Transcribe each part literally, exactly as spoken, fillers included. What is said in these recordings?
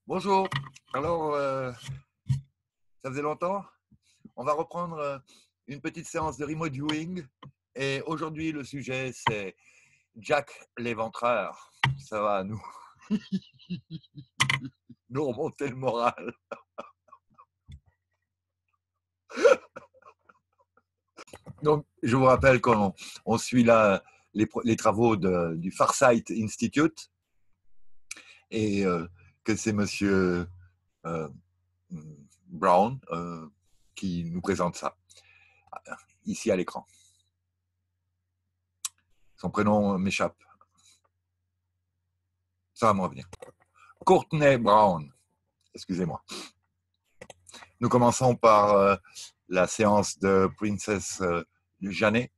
Bonjour. Alors, euh, ça faisait longtemps. On va reprendre euh, une petite séance de remote viewing. Et aujourd'hui, le sujet, c'est Jack l'éventreur. Ça va nous, nous remonter le moral. Donc, je vous rappelle qu'on on suit là les, les travaux de, du Farsight Institute et euh, que c'est monsieur euh, Brown euh, qui nous présente ça, ici à l'écran. Son prénom m'échappe. Ça va me revenir. Courtney Brown, excusez-moi. Nous commençons par euh, la séance de Princess euh, Janet.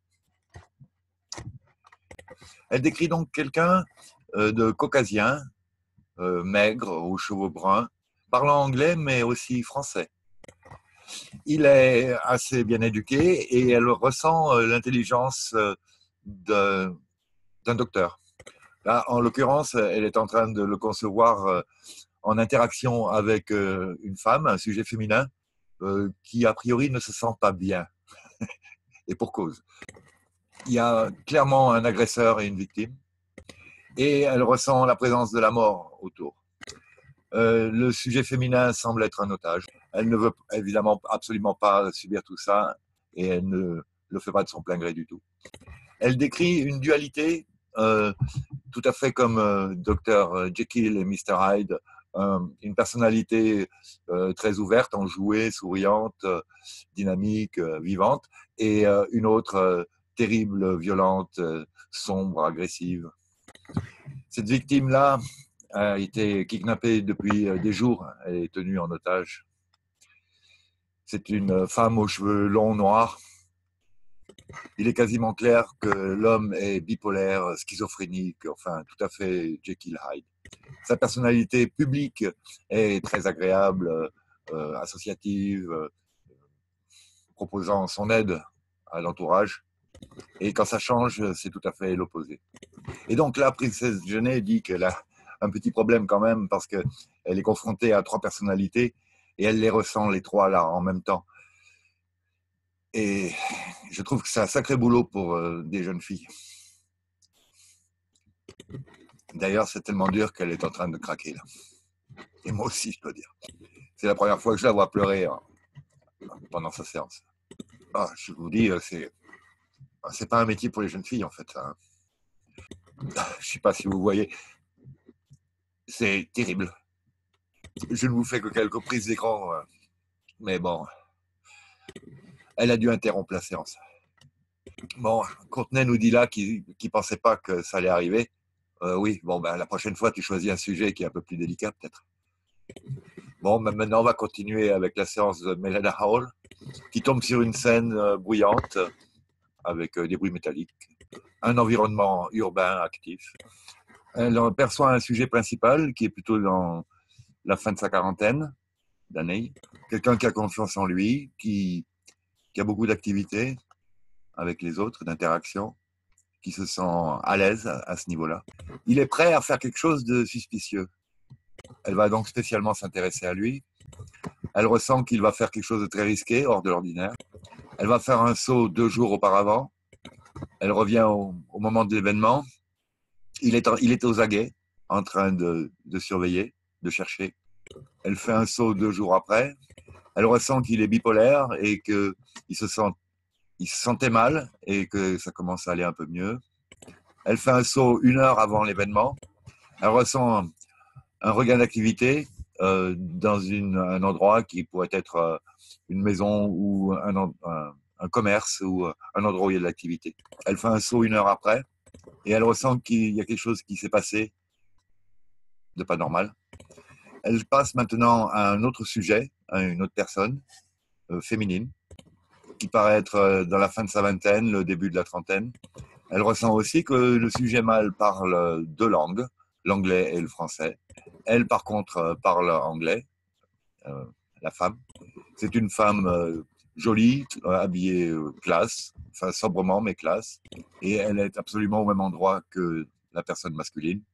Elle décrit donc quelqu'un euh, de caucasien, euh, maigre, aux cheveux bruns, parlant anglais mais aussi français. Il est assez bien éduqué et elle ressent euh, l'intelligence euh, de, d'un docteur. Là, en l'occurrence, elle est en train de le concevoir euh, en interaction avec euh, une femme, un sujet féminin, euh, qui a priori ne se sent pas bien. Et pour cause. Il y a clairement un agresseur et une victime, et elle ressent la présence de la mort autour. Euh, le sujet féminin semble être un otage. Elle ne veut évidemment absolument pas subir tout ça, et elle ne le fait pas de son plein gré du tout. Elle décrit une dualité euh, tout à fait comme euh, docteur Jekyll et mister Hyde, euh, une personnalité euh, très ouverte, enjouée, souriante, euh, dynamique, euh, vivante, et euh, une autre euh, terrible, violente, euh, sombre, agressive. Cette victime-là a été kidnappée depuis euh, des jours, elle est tenue en otage. C'est une femme aux cheveux longs noirs. Il est quasiment clair que l'homme est bipolaire, schizophrénique, enfin tout à fait Jekyll Hyde. Sa personnalité publique est très agréable, euh, associative, euh, proposant son aide à l'entourage. Et quand ça change, c'est tout à fait l'opposé. Et donc là, Princess Janet dit qu'elle a un petit problème quand même parce qu'elle est confrontée à trois personnalités et elle les ressent les trois là en même temps. Et je trouve que c'est un sacré boulot pour euh, des jeunes filles. D'ailleurs, c'est tellement dur qu'elle est en train de craquer là. Et moi aussi, je dois dire. C'est la première fois que je la vois pleurer hein, pendant sa séance. Ah, je vous dis, c'est, c'est pas un métier pour les jeunes filles en fait. Hein. Je sais pas si vous voyez. C'est terrible. Je ne vous fais que quelques prises d'écran, mais bon. Elle a dû interrompre la séance. Bon, Courtney nous dit là qu'il ne pensait pas que ça allait arriver. Euh, oui, bon, ben, la prochaine fois, tu choisis un sujet qui est un peu plus délicat, peut-être. Bon, ben, maintenant, on va continuer avec la séance de Melena Howell, qui tombe sur une scène euh, bruyante, avec euh, des bruits métalliques, un environnement urbain actif. Elle perçoit un sujet principal qui est plutôt dans la fin de sa quarantaine d'années. Quelqu'un qui a confiance en lui, qui, qui a beaucoup d'activités avec les autres, d'interactions, qui se sent à l'aise à, à ce niveau-là. Il est prêt à faire quelque chose de suspicieux. Elle va donc spécialement s'intéresser à lui. Elle ressent qu'il va faire quelque chose de très risqué, hors de l'ordinaire. Elle va faire un saut deux jours auparavant. Elle revient au, au moment de l'événement. Il est, il est aux aguets, en train de, de surveiller, de chercher. Elle fait un saut deux jours après. Elle ressent qu'il est bipolaire et qu'il se sent, il se sentait mal et que ça commence à aller un peu mieux. Elle fait un saut une heure avant l'événement. Elle ressent un, un regain d'activité euh, dans une, un endroit qui pourrait être euh, une maison ou un, un, un commerce ou un endroit où il y a de l'activité. Elle fait un saut une heure après et elle ressent qu'il y a quelque chose qui s'est passé de pas normal. Elle passe maintenant à un autre sujet, à une autre personne euh, féminine qui paraît être euh, dans la fin de sa vingtaine, le début de la trentaine. Elle ressent aussi que le sujet mâle parle deux langues, l'anglais et le français. Elle, par contre, parle anglais, euh, la femme. C'est une femme euh, jolie, habillée euh, classe, enfin sobrement mais classe. Et elle est absolument au même endroit que la personne masculine.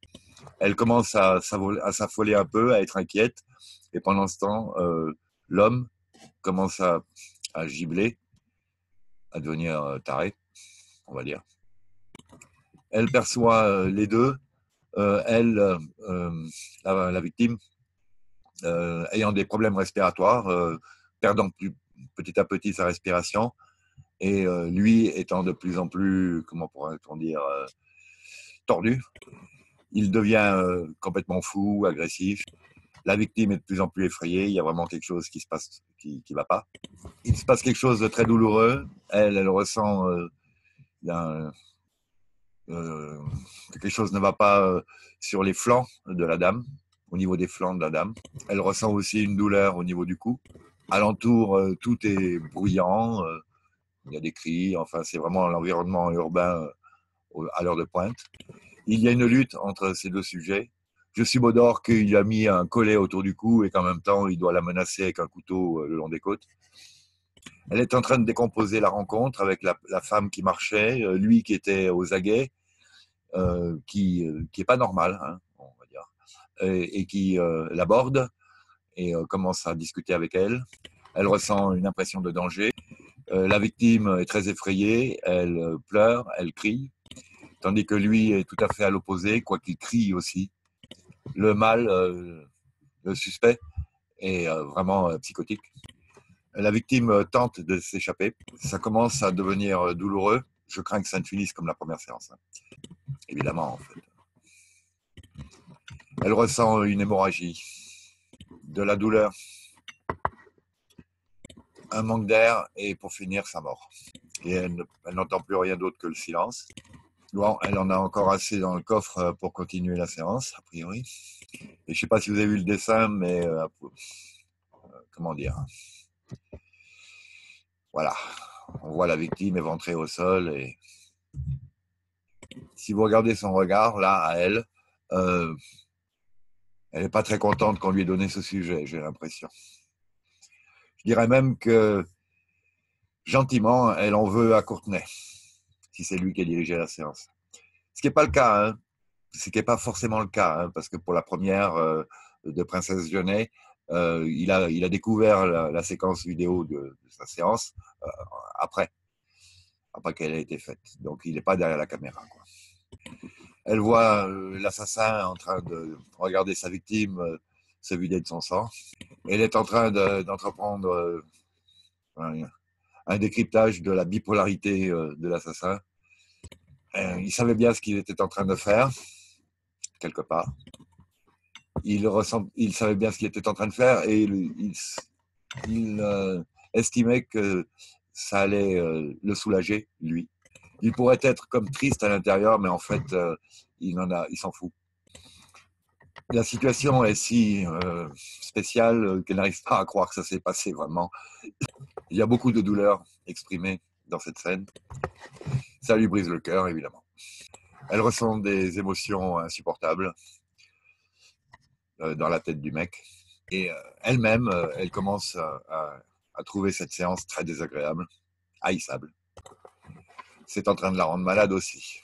Elle commence à, à s'affoler un peu, à être inquiète. Et pendant ce temps, euh, l'homme commence à, à gibler, à devenir euh, taré, on va dire. Elle perçoit euh, les deux. Euh, elle, euh, la, la victime, euh, ayant des problèmes respiratoires, euh, perdant plus, petit à petit sa respiration, et euh, lui étant de plus en plus, comment pourrait-on dire, euh, tordu. Il devient euh, complètement fou, agressif. La victime est de plus en plus effrayée. Il y a vraiment quelque chose qui se passe, qui ne va pas. Il se passe quelque chose de très douloureux. Elle, elle ressent euh, un, euh, que quelque chose ne va pas euh, sur les flancs de la dame, au niveau des flancs de la dame. Elle ressent aussi une douleur au niveau du cou. Alentour, euh, tout est bruyant. Euh, il y a des cris. Enfin, c'est vraiment l'environnement urbain euh, à l'heure de pointe. Il y a une lutte entre ces deux sujets. Je subodore qu'il a mis un collet autour du cou et qu'en même temps, il doit la menacer avec un couteau le long des côtes. Elle est en train de décomposer la rencontre avec la, la femme qui marchait, lui qui était aux aguets, euh, qui qui est pas normal, hein, on va dire, et, et qui euh, l'aborde et euh, commence à discuter avec elle. Elle ressent une impression de danger. Euh, la victime est très effrayée, elle pleure, elle crie, tandis que lui est tout à fait à l'opposé, quoiqu'il crie aussi. Le mâle, euh, le suspect, est euh, vraiment euh, psychotique. La victime tente de s'échapper. Ça commence à devenir douloureux. Je crains que ça ne finisse comme la première séance. Hein. Évidemment, en fait. Elle ressent une hémorragie, de la douleur, un manque d'air et pour finir, sa mort. Et elle, elle n'entend plus rien d'autre que le silence. Bon, elle en a encore assez dans le coffre pour continuer la séance, a priori. Et je ne sais pas si vous avez vu le dessin, mais euh, euh, comment dire. Voilà, on voit la victime éventrée au sol et si vous regardez son regard, là, à elle, euh, elle n'est pas très contente qu'on lui ait donné ce sujet, j'ai l'impression. Je dirais même que, gentiment, elle en veut à Courtenay, si c'est lui qui a dirigé la séance. Ce qui n'est pas le cas, hein. Ce qui n'est pas forcément le cas, hein, parce que pour la première euh, de Princesse Genet, euh, il, a, il a découvert la, la séquence vidéo de, de sa séance euh, après, après qu'elle ait été faite. Donc, il n'est pas derrière la caméra, quoi. Elle voit euh, l'assassin en train de regarder sa victime euh, se vider de son sang. Elle est en train de, d'entreprendre euh, un, un décryptage de la bipolarité euh, de l'assassin. Euh, il savait bien ce qu'il était en train de faire, quelque part. Il, ressent, il savait bien ce qu'il était en train de faire et il, il, il euh, estimait que ça allait euh, le soulager, lui. Il pourrait être comme triste à l'intérieur, mais en fait, euh, il en a, il s'en fout. La situation est si euh, spéciale qu'elle n'arrive pas à croire que ça s'est passé vraiment. Il y a beaucoup de douleur exprimée dans cette scène. Ça lui brise le cœur, évidemment. Elle ressent des émotions insupportables euh, dans la tête du mec. Et euh, elle-même, euh, elle commence à, à, à trouver cette séance très désagréable, haïssable. C'est en train de la rendre malade aussi.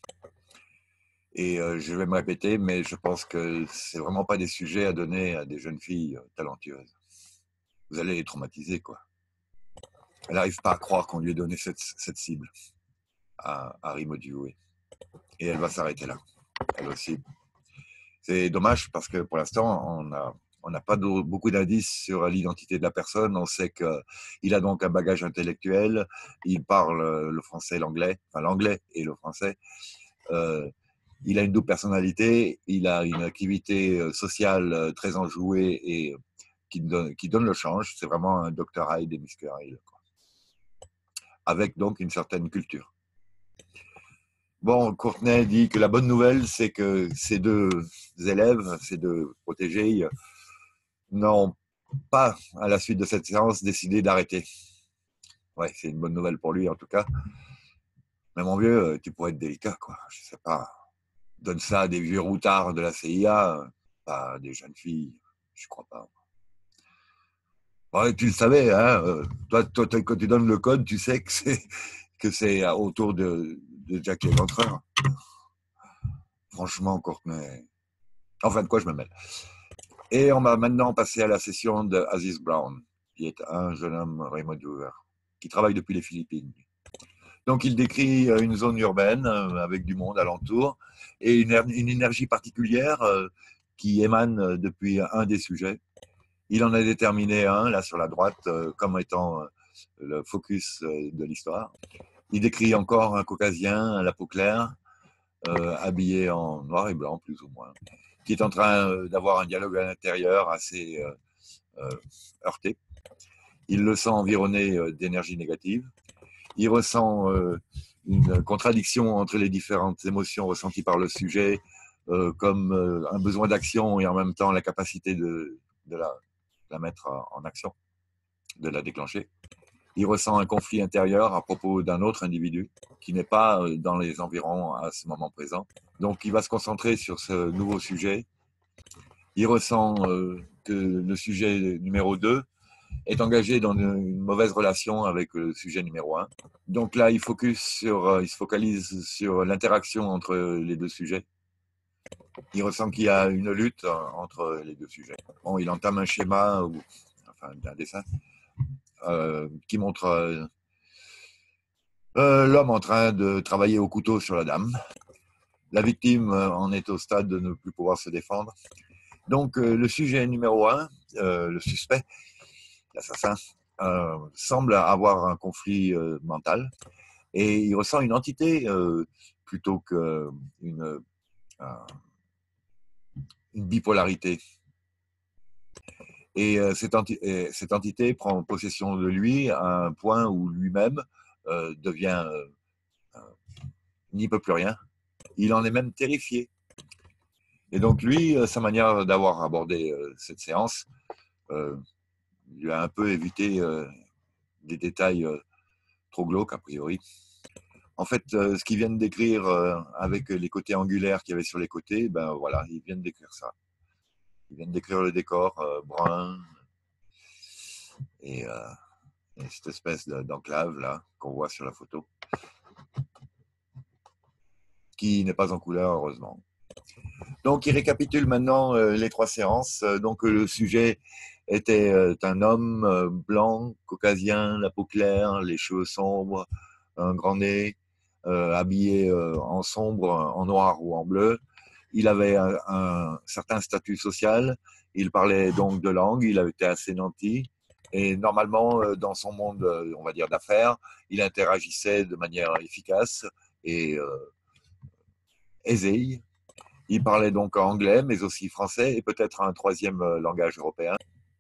Et euh, je vais me répéter, mais je pense que c'est vraiment pas des sujets à donner à des jeunes filles talentueuses. Vous allez les traumatiser, quoi. Elle n'arrive pas à croire qu'on lui ait donné cette, cette cible à Harry Modioé. Et elle va s'arrêter là, elle aussi. C'est dommage parce que pour l'instant, on a on n'a pas de, beaucoup d'indices sur l'identité de la personne. On sait qu'il a donc un bagage intellectuel, il parle le français et l'anglais, enfin l'anglais et le français. Euh, il a une double personnalité, il a une activité sociale très enjouée et qui donne, qui donne le change. C'est vraiment un docteur Hyde et mister Hyde, quoi. Avec donc une certaine culture. Bon, Courtenay dit que la bonne nouvelle, c'est que ces deux élèves, ces deux protégés, n'ont pas, à la suite de cette séance, décidé d'arrêter. Ouais, c'est une bonne nouvelle pour lui, en tout cas. Mais mon vieux, tu pourrais être délicat, quoi. Je sais pas. Donne ça à des vieux routards de la C I A, pas à des jeunes filles, je crois pas. Ouais, tu le savais, hein. Toi, toi, quand tu donnes le code, tu sais que c'est que c'est autour de, de Jack l'Éventreur. Franchement, Courtenay, Enfin, de quoi je me mêle. Et on va maintenant passer à la session de Aziz Brown, qui est un jeune homme remote-viewer, qui travaille depuis les Philippines. Donc, il décrit une zone urbaine avec du monde alentour et une, une énergie particulière qui émane depuis un des sujets. Il en a déterminé un, là sur la droite, comme étant le focus de l'histoire. Il décrit encore un caucasien à la peau claire, euh, habillé en noir et blanc, plus ou moins, qui est en train d'avoir un dialogue à l'intérieur assez euh, euh, heurté. Il le sent environné d'énergie négative. Il ressent euh, une contradiction entre les différentes émotions ressenties par le sujet, euh, comme euh, un besoin d'action et en même temps la capacité de, de la, la mettre en action, de la déclencher. Il ressent un conflit intérieur à propos d'un autre individu qui n'est pas dans les environs à ce moment présent. Donc, il va se concentrer sur ce nouveau sujet. Il ressent euh, que le sujet numéro deux est engagé dans une, une mauvaise relation avec le sujet numéro un. Donc là, il, focus sur, il se focalise sur l'interaction entre les deux sujets. Il ressent qu'il y a une lutte entre les deux sujets. Bon, il entame un schéma, ou, enfin un dessin, euh, qui montre euh, euh, l'homme en train de travailler au couteau sur la dame. La victime euh, en est au stade de ne plus pouvoir se défendre. Donc euh, le sujet numéro un, euh, le suspect, l'assassin, euh, semble avoir un conflit euh, mental et il ressent une entité euh, plutôt qu'une euh, une bipolarité. Et euh, cette, enti et cette entité prend possession de lui à un point où lui-même euh, devient euh, n'y peut plus rien. Il en est même terrifié. Et donc lui, sa manière d'avoir abordé euh, cette séance euh, lui a un peu évité euh, des détails euh, trop glauques a priori. En fait, euh, ce qu'ils viennent d'écrire euh, avec les côtés angulaires qu'il y avait sur les côtés, ben voilà, ils viennent d'écrire ça. Ils viennent d'écrire le décor euh, brun et, euh, et cette espèce d'enclave là qu'on voit sur la photo, qui n'est pas en couleur heureusement. Donc, il récapitule maintenant euh, les trois séances. Donc, le sujet était euh, un homme euh, blanc, caucasien, la peau claire, les cheveux sombres, un grand nez, euh, habillé euh, en sombre, en noir ou en bleu. Il avait un, un certain statut social. Il parlait donc deux langues. Il avait été assez nanti. Et normalement, euh, dans son monde, euh, on va dire, d'affaires, il interagissait de manière efficace et euh, aisée. Il parlait donc anglais, mais aussi français et peut-être un troisième langage européen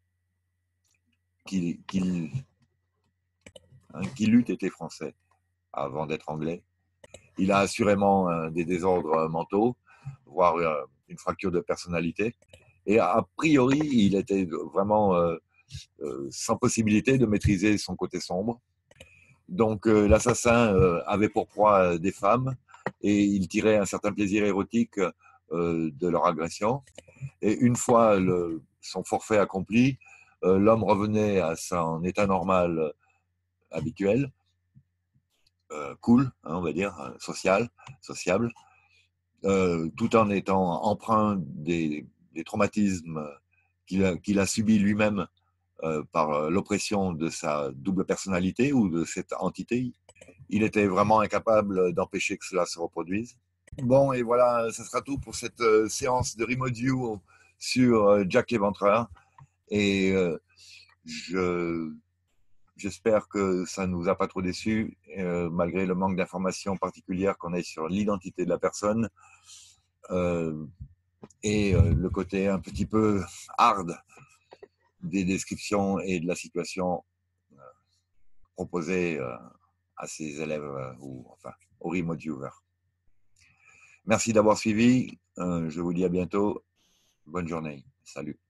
qui, qui, hein, qui eût été français avant d'être anglais. Il a assurément euh, des désordres mentaux, voire euh, une fracture de personnalité. Et a priori, il était vraiment euh, euh, sans possibilité de maîtriser son côté sombre. Donc euh, l'assassin euh, avait pour proie des femmes et il tirait un certain plaisir érotique euh, de leur agression. Et une fois le, son forfait accompli, euh, l'homme revenait à son état normal euh, habituel, euh, cool, hein, on va dire, euh, social, sociable, euh, tout en étant empreint des, des traumatismes qu'il a, qu'il a subis lui-même euh, par l'oppression de sa double personnalité ou de cette entité. Il était vraiment incapable d'empêcher que cela se reproduise. Bon, et voilà, ça sera tout pour cette euh, séance de Remote View sur euh, Jack l'Éventreur. Et euh, je, j'espère que ça ne vous a pas trop déçu, euh, malgré le manque d'informations particulières qu'on ait sur l'identité de la personne euh, et euh, le côté un petit peu hard des descriptions et de la situation euh, proposée euh, à ses élèves euh, ou enfin aux remote viewers. Merci d'avoir suivi. Euh, je vous dis à bientôt. Bonne journée. Salut.